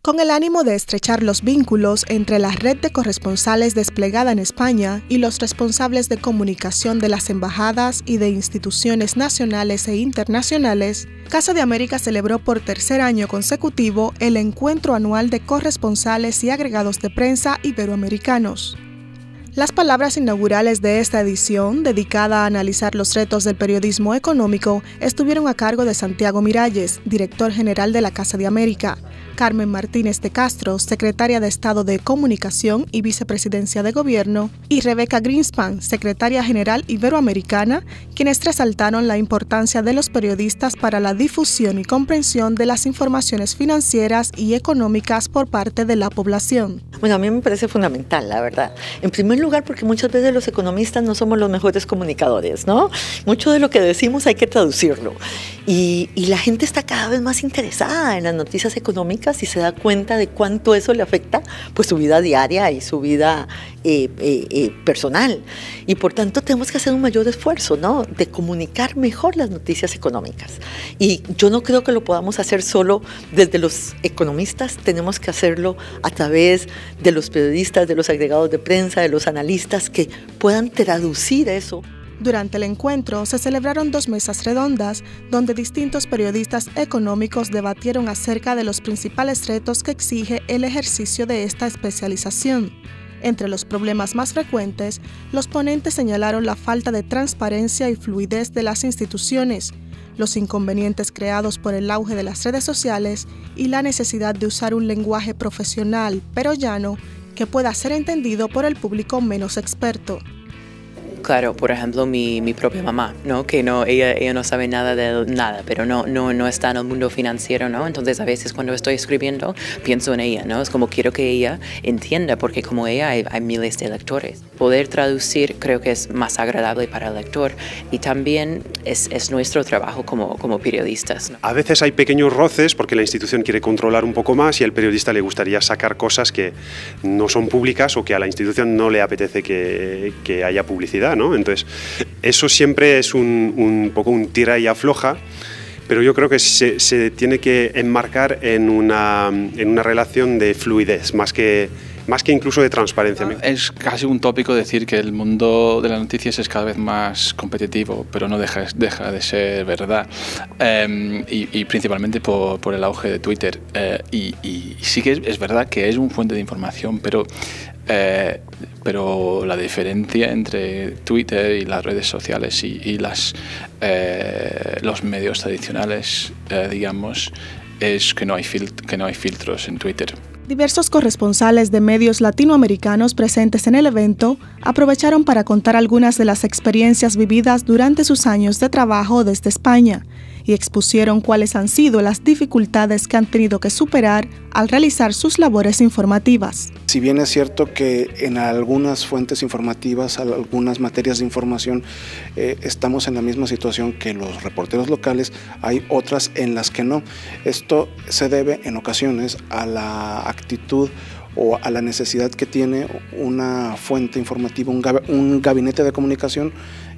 Con el ánimo de estrechar los vínculos entre la red de corresponsales desplegada en España y los responsables de comunicación de las embajadas y de instituciones nacionales e internacionales, Casa de América celebró por tercer año consecutivo el Encuentro Anual de Corresponsales y Agregados de Prensa Iberoamericanos. Las palabras inaugurales de esta edición, dedicada a analizar los retos del periodismo económico, estuvieron a cargo de Santiago Miralles, director general de la Casa de América, Carmen Martínez de Castro, secretaria de Estado de Comunicación y Vicepresidencia de Gobierno, y Rebeca Greenspan, secretaria general iberoamericana, quienes resaltaron la importancia de los periodistas para la difusión y comprensión de las informaciones financieras y económicas por parte de la población. Bueno, a mí me parece fundamental, la verdad. En primer lugar, porque muchas veces los economistas no somos los mejores comunicadores, ¿no? Mucho de lo que decimos hay que traducirlo. Y la gente está cada vez más interesada en las noticias económicas y se da cuenta de cuánto eso le afecta pues su vida diaria y su vida personal. Y por tanto tenemos que hacer un mayor esfuerzo, ¿no?, de comunicar mejor las noticias económicas. Y yo no creo que lo podamos hacer solo desde los economistas, tenemos que hacerlo a través de los periodistas, de los agregados de prensa, de los analistas que puedan traducir eso. Durante el encuentro se celebraron 2 mesas redondas, donde distintos periodistas económicos debatieron acerca de los principales retos que exige el ejercicio de esta especialización. Entre los problemas más frecuentes, los ponentes señalaron la falta de transparencia y fluidez de las instituciones, los inconvenientes creados por el auge de las redes sociales y la necesidad de usar un lenguaje profesional, pero llano, que pueda ser entendido por el público menos experto. Claro, por ejemplo, mi propia mamá, ¿no? Que ella no sabe nada de nada, pero no está en el mundo financiero, ¿no? Entonces a veces cuando estoy escribiendo pienso en ella, ¿no? Es como quiero que ella entienda, porque como ella hay miles de lectores. Poder traducir creo que es más agradable para el lector y también es nuestro trabajo como periodistas, ¿no? A veces hay pequeños roces porque la institución quiere controlar un poco más y al periodista le gustaría sacar cosas que no son públicas o que a la institución no le apetece que haya publicidad, ¿no? Entonces, eso siempre es un poco un tira y afloja, pero yo creo que se tiene que enmarcar en una relación de fluidez, más que incluso de transparencia. Es casi un tópico decir que el mundo de las noticias es cada vez más competitivo, pero no deja de ser verdad, y principalmente por el auge de Twitter. Y sí que es verdad que es una fuente de información, pero la diferencia entre Twitter y las redes sociales y los medios tradicionales, digamos, es que no hay filtros en Twitter. Diversos corresponsales de medios latinoamericanos presentes en el evento aprovecharon para contar algunas de las experiencias vividas durante sus años de trabajo desde España y expusieron cuáles han sido las dificultades que han tenido que superar al realizar sus labores informativas. Si bien es cierto que en algunas fuentes informativas, algunas materias de información, estamos en la misma situación que los reporteros locales, hay otras en las que no. Esto se debe en ocasiones a la actitud o a la necesidad que tiene una fuente informativa, un gabinete de comunicación,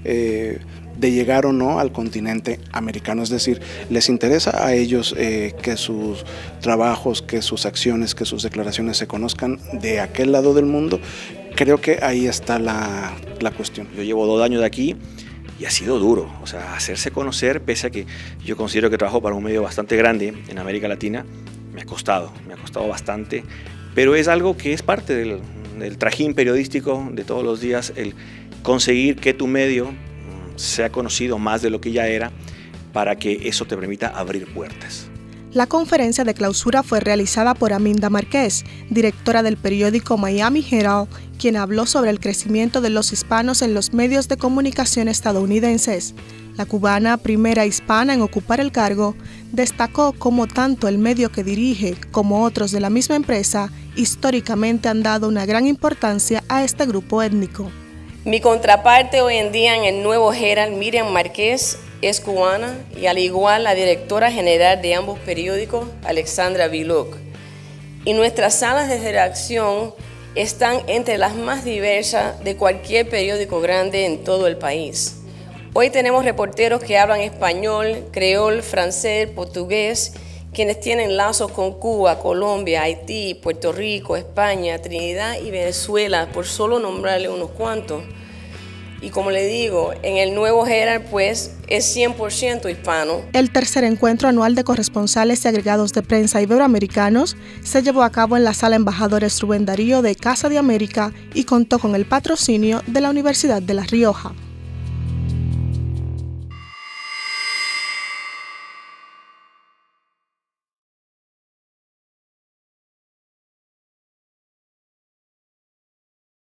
de llegar o no al continente americano. Es decir, les interesa a ellos que sus trabajos, que sus acciones, que sus declaraciones se conozcan de aquel lado del mundo. Creo que ahí está la cuestión. Yo llevo 2 años de aquí y ha sido duro, o sea, hacerse conocer, pese a que yo considero que trabajo para un medio bastante grande en América Latina, me ha costado bastante, pero es algo que es parte del trajín periodístico de todos los días, el conseguir que tu medio sea conocido más de lo que ya era, para que eso te permita abrir puertas. La conferencia de clausura fue realizada por Aminda Márquez, directora del periódico Miami Herald, quien habló sobre el crecimiento de los hispanos en los medios de comunicación estadounidenses. La cubana, primera hispana en ocupar el cargo, destacó cómo tanto el medio que dirige como otros de la misma empresa históricamente han dado una gran importancia a este grupo étnico. Mi contraparte hoy en día en el nuevo Herald, Miriam Márquez, es cubana y al igual la directora general de ambos periódicos, Alexandra Villoc. Y nuestras salas de redacción están entre las más diversas de cualquier periódico grande en todo el país. Hoy tenemos reporteros que hablan español, creol, francés, portugués quienes tienen lazos con Cuba, Colombia, Haití, Puerto Rico, España, Trinidad y Venezuela, por solo nombrarle unos cuantos. Y como le digo, en el nuevo Herald, pues, es 100% hispano. El tercer encuentro anual de corresponsales y agregados de prensa iberoamericanos se llevó a cabo en la Sala Embajadores Rubén Darío de Casa de América y contó con el patrocinio de la Universidad de La Rioja.